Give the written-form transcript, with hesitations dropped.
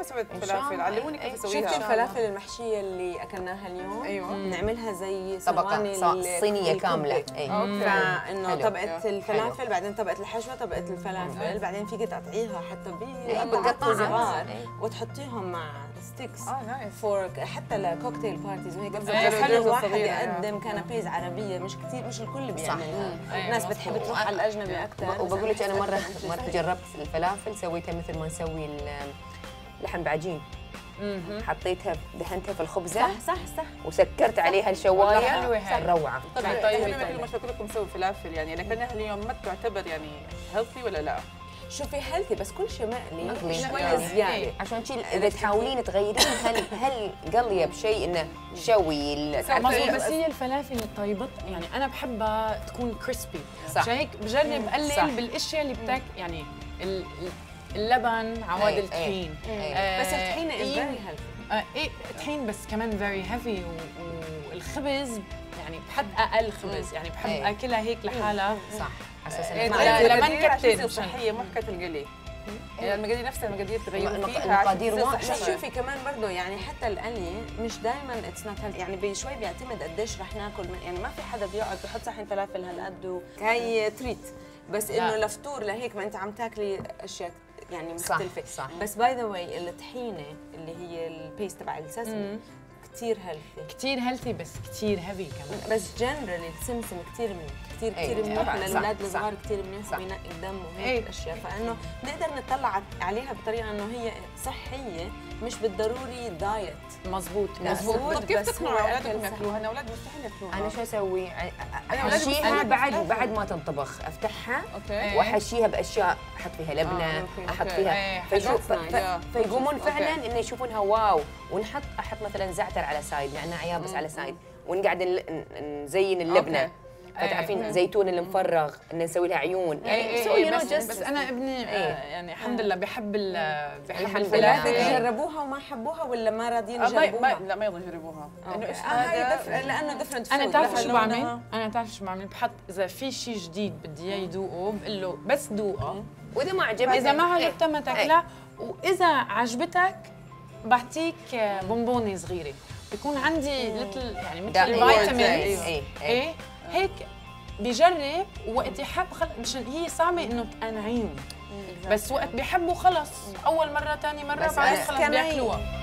ما سويت فلافل، علموني كيف اسويها. شفتي الفلافل المحشيه اللي اكلناها اليوم؟ ايوه بنعملها زي طبقه صينيه كامله. فانه طبقه الفلافل، بعدين طبقه الحشوه، طبقه الفلافل، بعدين فيك تقطعيها حتى بقطع صغار وتحطيهم مع ستيكس فورك حتى لكوكتيل بارتيز وهيك. حلو الواحد يقدم كنابيز عربيه، مش كثير، مش الكل بيعملها. الناس بتحب تروح على الاجنبي اكثر. وبقول لك انا مره جربت الفلافل، سويتها مثل ما نسوي اللحم بعجين. حطيتها دهنتها في الخبزه. صح وسكرت عليها الشوايه. روعه. طيب لما قلت لكم مسوي فلافل، يعني لكنها اليوم ما تعتبر يعني هيلثي ولا لا؟ شوفي هيلثي بس كل شيء مقلي شويه زياده، عشان شيء اذا تحاولين تغيرين هل قليه بشيء انه شوي مظبوط. بس هي الفلافل الطيبه يعني انا بحبها تكون كريسبي، عشان هيك بجرب قلل بالاشياء اللي يعني اللبن، عواد الطحين. بس الطحينه از فيري هيلثي. طحين بس كمان فيري هيفي، والخبز يعني بحب اقل خبز، يعني بحب اكلها هيك لحالها. صح. اساسا لما نكتر صحيه مو حكايه القلي. يعني المقادير نفسها المقادير تغيروا فيها. المقادير شوفي كمان برضه يعني حتى القلي مش دائما اتس نوت هيلثي، يعني شوي بيعتمد قديش رح ناكل. يعني ما في حدا بيقعد بحط صحن فلافل هالقد هي تريت، بس انه لفطور لهيك ما انت عم تاكلي اشياء يعني مختلفه. صح. بس باي ذا واي الطحينه اللي هي البيست تبع السسمي كثير هيلثي، كثير هيلثي بس كثير هيفي كمان. بس جنرالي السمسم كثير منيح، كثير منيح للاولاد الصغار، كثير منيح وبينقي الدم وهيك اشياء. فانه نقدر نطلع عليها بطريقه انه هي صحيه، مش بالضروري دايت. مظبوط. طب كيف تقنعوا اولادكم ياكلوها؟ انا اولاد مستحيل ياكلوها. انا شو اسوي؟ احشيها بعد ما تنطبخ، افتحها واحشيها باشياء، احط فيها لبنه، احط فيها فيقومون فعلا انه يشوفونها واو. احط مثلا زعتر على سايد، نعناع يابس على سايد، ونقعد نزين اللبنه. فتعرفين زيتون المفرغ ان نسوي لها عيون، يعني نسوي بس انا ابني يعني الحمد لله بحب الفلافل. جربوها وما حبوها ولا ما راضيين يجربوها؟ لا ما يرضوا يجربوها لانه ديفرنت. انا تعرف شو بعمل؟ بحط اذا في شيء جديد بدي اياه يذوقه بقول له بس ذوقه، واذا ما عجبك اذا ما عجبتها ما تاكلها، واذا عجبتك بعطيك بونبوني صغيره بيكون عندي ليتل يعني مثل الفيتامينز. هيك بجرب، وقت يحب مشان هي صعبه انه تقنعيهم، بس وقت بيحبوا خلص اول مره ثاني مره بعد خلص بياكلوها.